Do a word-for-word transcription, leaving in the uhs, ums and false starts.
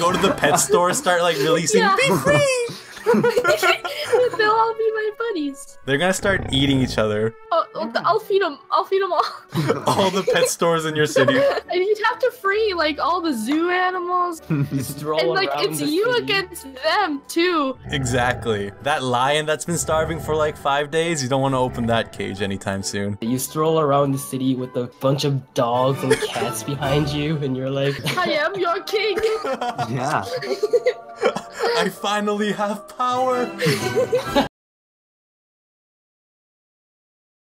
go to the pet store, start like releasing, Yeah. be free! They'll all be my buddies. They're gonna start eating each other. Oh, I'll, I'll feed them. I'll feed them all. All the pet stores in your city. And you'd have to free like all the zoo animals. You stroll And like around it's the you city. against them too. Exactly. That lion that's been starving for like five days, you don't want to open that cage anytime soon. You stroll around the city with a bunch of dogs and cats behind you, and you're like, I am your king. Yeah. I finally have power!